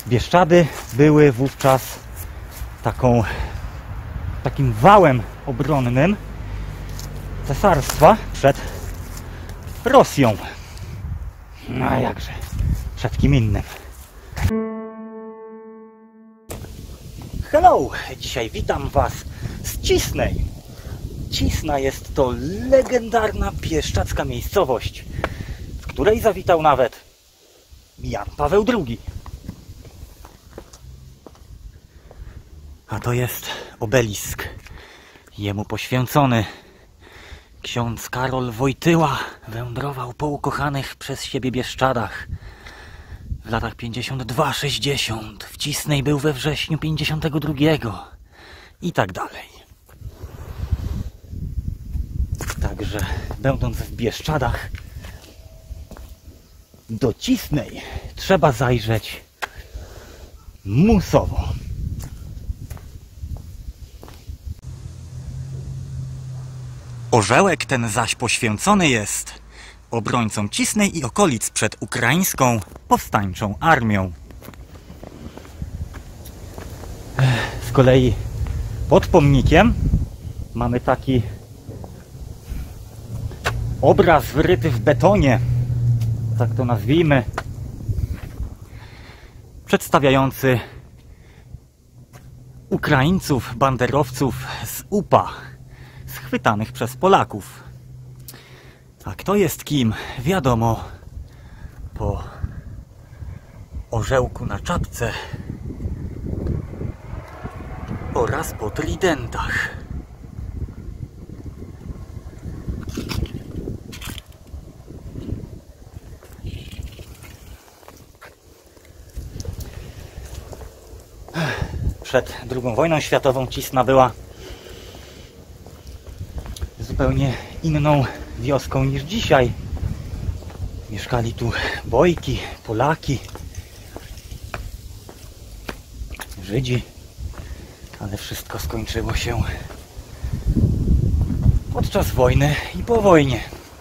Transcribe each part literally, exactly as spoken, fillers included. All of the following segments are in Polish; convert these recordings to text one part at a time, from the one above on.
Bieszczady były wówczas taką, takim wałem obronnym cesarstwa przed Rosją. No a jakże, przed kim innym. Hello! Dzisiaj witam Was z Cisnej. Cisna jest to legendarna bieszczadzka miejscowość, w której zawitał nawet Jan Paweł drugi. A to jest obelisk jemu poświęcony. Ksiądz Karol Wojtyła wędrował po ukochanych przez siebie Bieszczadach w latach pięćdziesiąt dwa sześćdziesiąt. W Cisnej był we wrześniu pięćdziesiątego drugiego i tak dalej. Także będąc w Bieszczadach, do Cisnej trzeba zajrzeć musowo. Orzełek ten zaś poświęcony jest obrońcom Cisnej i okolic przed ukraińską powstańczą armią. Z kolei pod pomnikiem mamy taki obraz wyryty w betonie, tak to nazwijmy, przedstawiający Ukraińców, banderowców z U P A, schwytanych przez Polaków. A kto jest kim, wiadomo po orzełku na czapce oraz po tridentach. Przed drugą wojną światową Cisna była zupełnie inną wioską niż dzisiaj. Mieszkali tu Bojki, Polaki, Żydzi, ale wszystko skończyło się podczas wojny i po wojnie.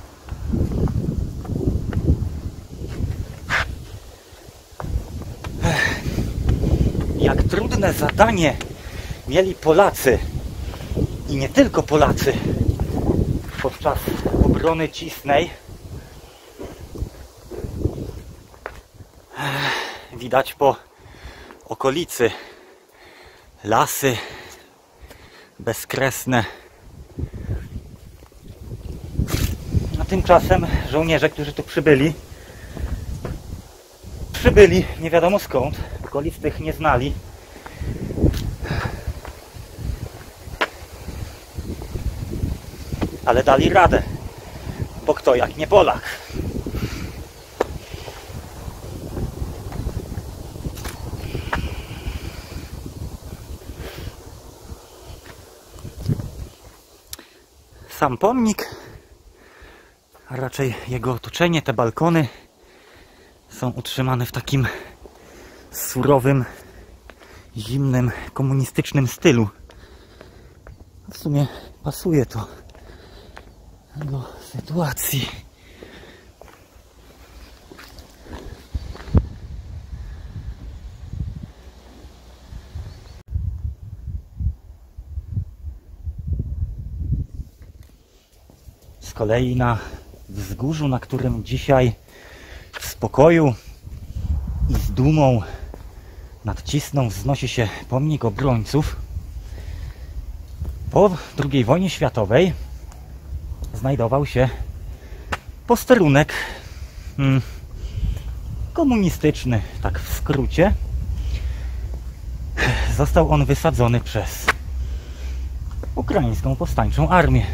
Jak trudne zadanie mieli Polacy i nie tylko Polacy podczas obrony Cisnej, widać po okolicy. Lasy bezkresne. A tymczasem żołnierze, którzy tu przybyli, przybyli nie wiadomo skąd, okolic tych nie znali. Ale dali radę, bo kto jak nie Polak. Sam pomnik, a raczej jego otoczenie, te balkony są utrzymane w takim surowym, zimnym, komunistycznym stylu. W sumie pasuje to do sytuacji. Z kolei na wzgórzu, na którym dzisiaj w spokoju i z dumą nad Cisną wznosi się pomnik obrońców, po drugiej wojnie światowej znajdował się posterunek hmm, komunistyczny, tak w skrócie. Został on wysadzony przez ukraińską powstańczą armię.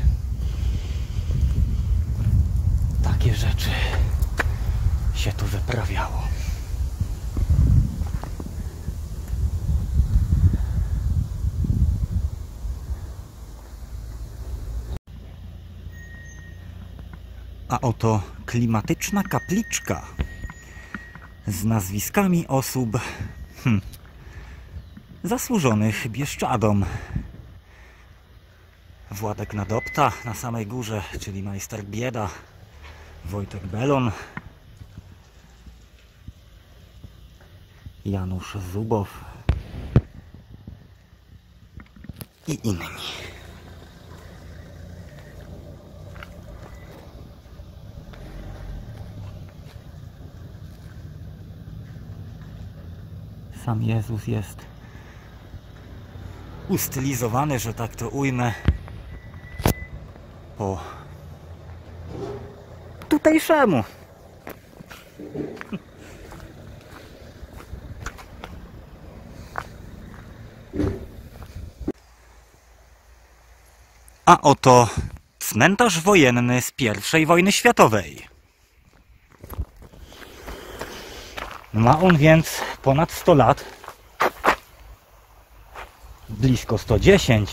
Takie rzeczy się tu wyprawiało. A oto klimatyczna kapliczka z nazwiskami osób hmm, zasłużonych Bieszczadom. Władek Nadopta na samej górze, czyli majster Bieda, Wojtek Belon, Janusz Zubow i inni. Sam Jezus jest ustylizowany, że tak to ujmę, po tutejszemu. A oto cmentarz wojenny z pierwszej wojny światowej. Ma on więc ponad sto lat. Blisko sto dziesięć.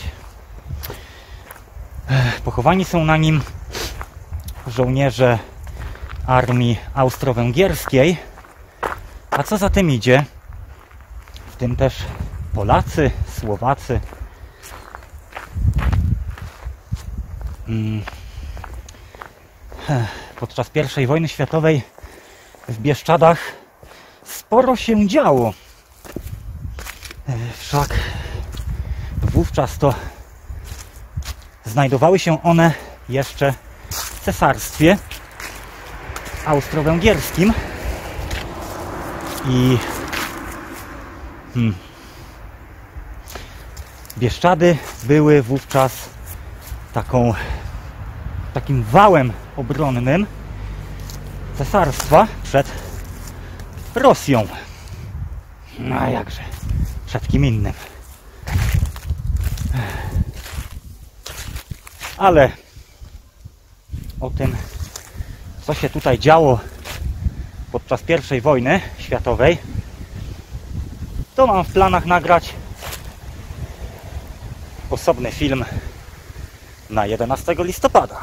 Pochowani są na nim żołnierze armii austro-węgierskiej, a co za tym idzie, w tym też Polacy, Słowacy. Podczas pierwszej wojny światowej w Bieszczadach sporo się działo. Wszak wówczas to znajdowały się one jeszcze w cesarstwie austro-węgierskim i hmm, Bieszczady były wówczas taką, takim wałem obronnym cesarstwa przed Rosją. No a jakże, przed kim innym. Ale o tym, co się tutaj działo podczas pierwszej wojny światowej, to mam w planach nagrać osobny film na jedenastego listopada.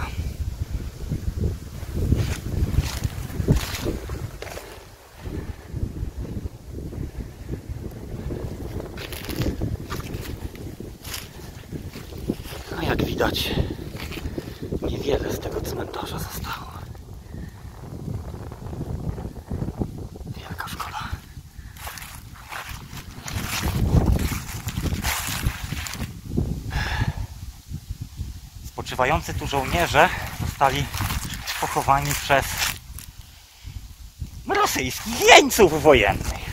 A jak widać, niewiele z tego cmentarza zostało. Wielka szkoda. Spoczywający tu żołnierze zostali pochowani przez rosyjskich jeńców wojennych.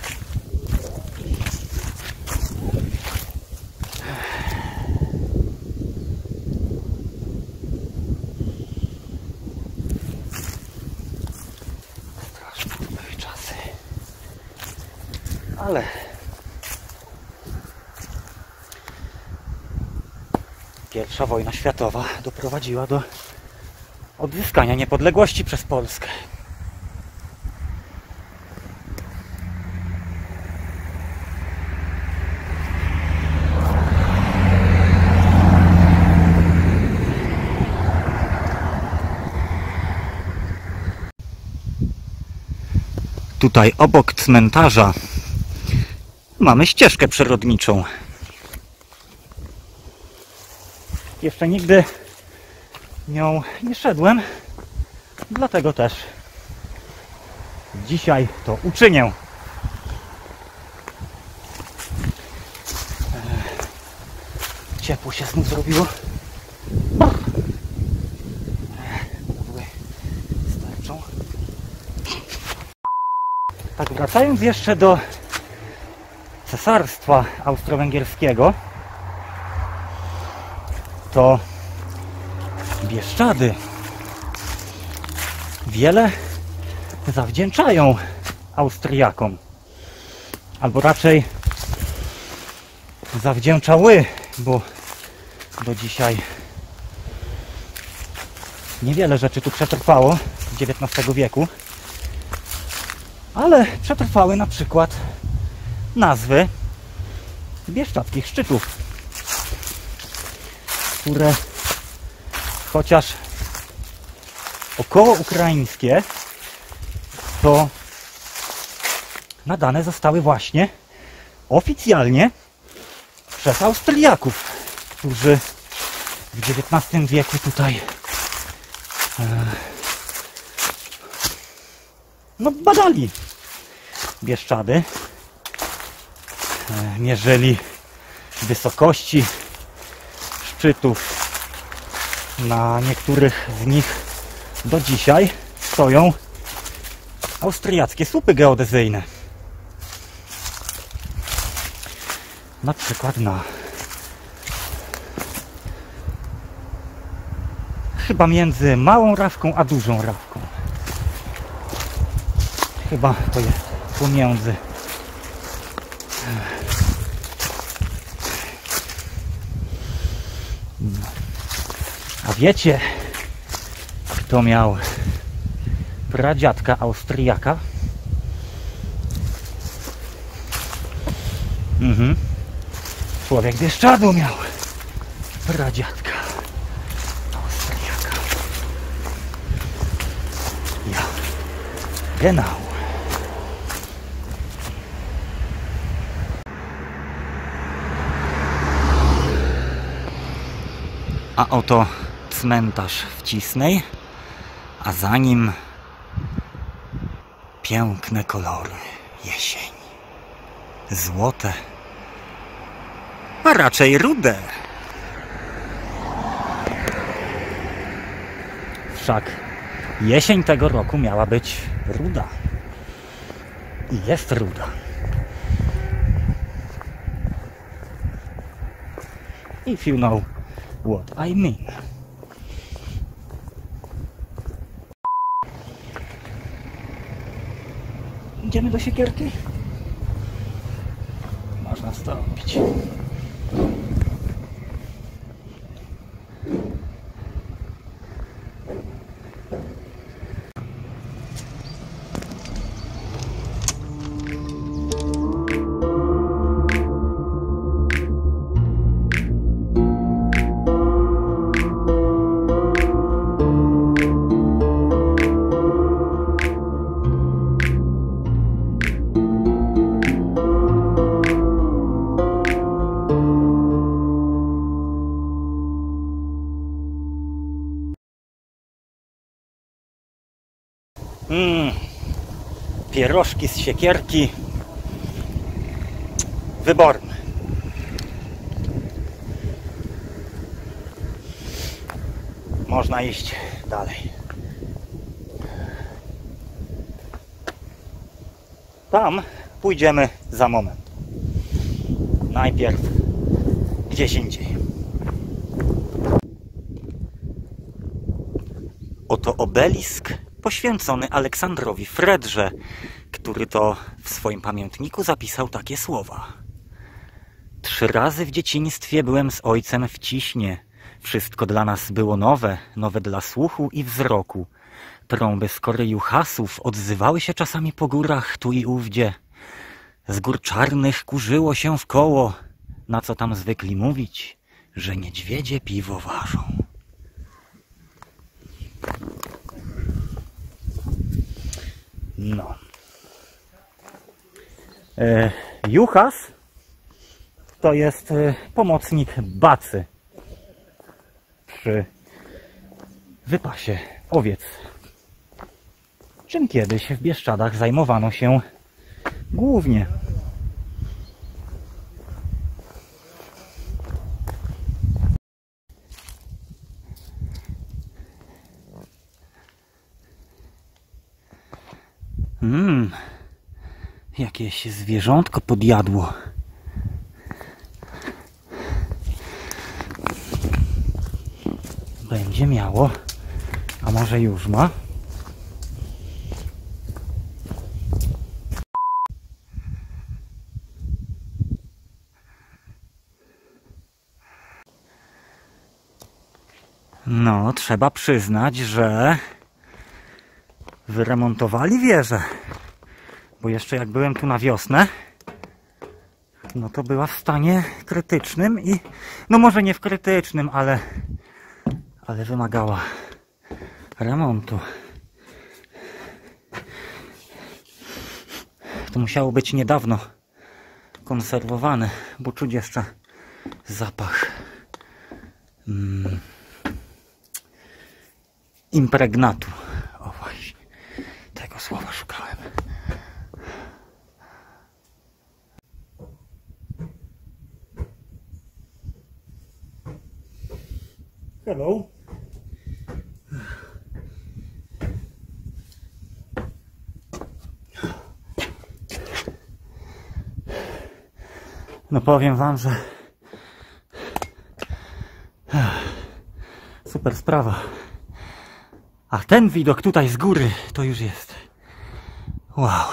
Straszne to były czasy. Ale pierwsza wojna światowa doprowadziła do odzyskania niepodległości przez Polskę. Tutaj obok cmentarza mamy ścieżkę przyrodniczą. Jeszcze nigdy nią nie szedłem, dlatego też dzisiaj to uczynię. Ciepło się znów zrobiło. Starczą. Tak, wracając jeszcze do cesarstwa austro-węgierskiego, to Bieszczady wiele zawdzięczają Austriakom, albo raczej zawdzięczały, bo do dzisiaj niewiele rzeczy tu przetrwało z dziewiętnastego wieku, ale przetrwały na przykład nazwy bieszczadzkich szczytów, które chociaż około ukraińskie, to nadane zostały właśnie oficjalnie przez Austriaków, którzy w dziewiętnastym wieku tutaj e, no, badali Bieszczady mierzyli wysokości szczytów. Na niektórych z nich do dzisiaj stoją austriackie słupy geodezyjne. Na przykład na chyba między Małą Rawką a Dużą Rawką. Chyba to jest pomiędzy. A wiecie, kto miał pradziadka Austriaka? Mhm. Człowiek Bieszczadu miał pradziadka Austriaka. Ja. Genau. A oto cmentarz w Cisnej, a za nim piękne kolory jesień. Złote, a raczej rude. Wszak jesień tego roku miała być ruda. I jest ruda. If you know what I mean. Idziemy do siekierki? Można wstąpić. Mm, pierożki z siekierki. Wyborne. Można iść dalej. Tam pójdziemy za moment. Najpierw gdzieś indziej. Oto obelisk poświęcony Aleksandrowi Fredrze, który to w swoim pamiętniku zapisał takie słowa. Trzy razy w dzieciństwie byłem z ojcem w Ciśnie. Wszystko dla nas było nowe, nowe dla słuchu i wzroku. Trąby skory juchasów odzywały się czasami po górach tu i ówdzie. Z gór czarnych kurzyło się w koło, na co tam zwykli mówić, że niedźwiedzie piwo ważą. No. E, juchas to jest e, pomocnik bacy przy wypasie owiec, czym kiedyś w Bieszczadach zajmowano się głównie. Mmm, jakieś zwierzątko podjadło. Będzie miało, a może już ma. No, trzeba przyznać, że wyremontowali wieżę, bo jeszcze jak byłem tu na wiosnę, no to była w stanie krytycznym i no może nie w krytycznym, ale ale wymagała remontu. To musiało być niedawno konserwowane, bo czuć jeszcze zapach mm, impregnatu. O właśnie, tego słowa szukałem. Hello. No powiem wam, że super sprawa. A ten widok tutaj z góry to już jest wow.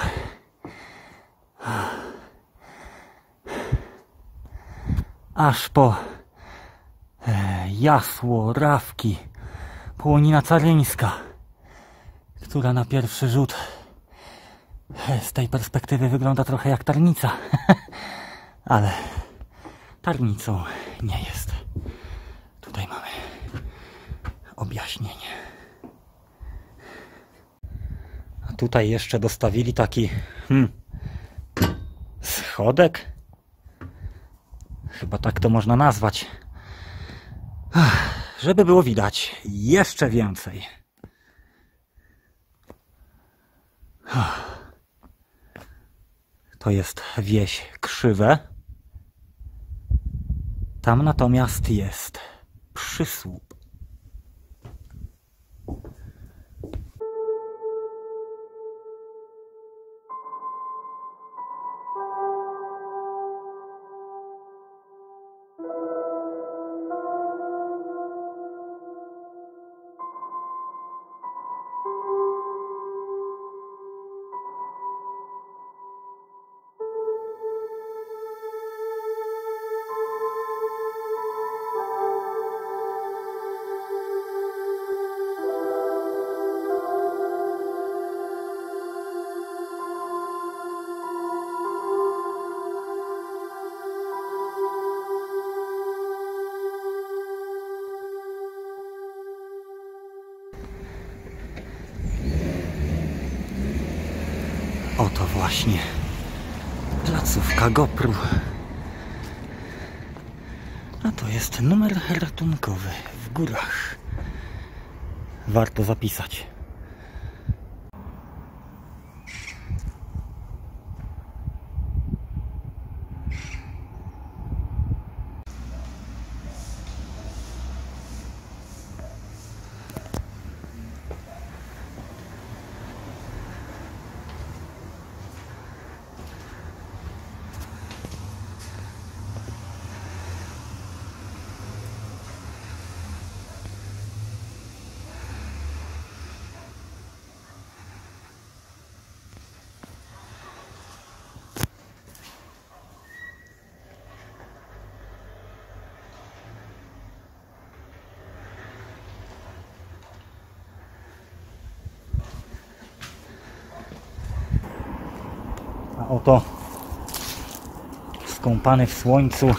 Aż po e, Jasło, Rawki, Połonina Caryńska, która na pierwszy rzut e, z tej perspektywy wygląda trochę jak Tarnica, ale Tarnicą nie jest. Tutaj mamy objaśnienie. A tutaj jeszcze dostawili taki hmm, schodek. Chyba tak to można nazwać. Żeby było widać jeszcze więcej. To jest wieś Krzywe. Tam natomiast jest Przysłup. Oto właśnie placówka Gopru. A to jest numer ratunkowy w górach. Warto zapisać. A oto skąpany w słońcu,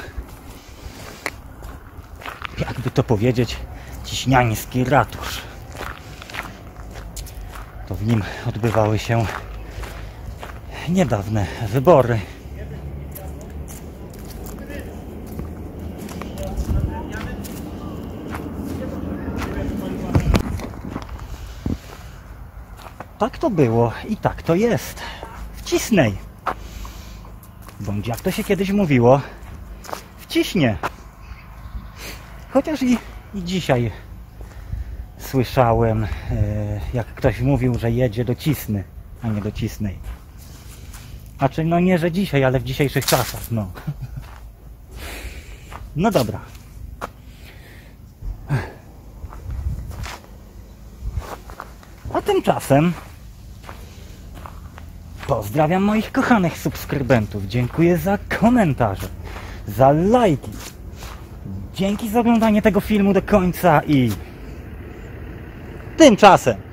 jakby to powiedzieć, ciśniański ratusz. To w nim odbywały się niedawne wybory. Tak to było i tak to jest. Wcisnęj. Bądź jak to się kiedyś mówiło, wciśnie. Chociaż i, i dzisiaj słyszałem, e, jak ktoś mówił, że jedzie do Cisny, a nie do Cisnej. Znaczy, no nie, że dzisiaj, ale w dzisiejszych czasach, no. No dobra. A tymczasem pozdrawiam moich kochanych subskrybentów. Dziękuję za komentarze, za lajki. Dzięki za oglądanie tego filmu do końca i tymczasem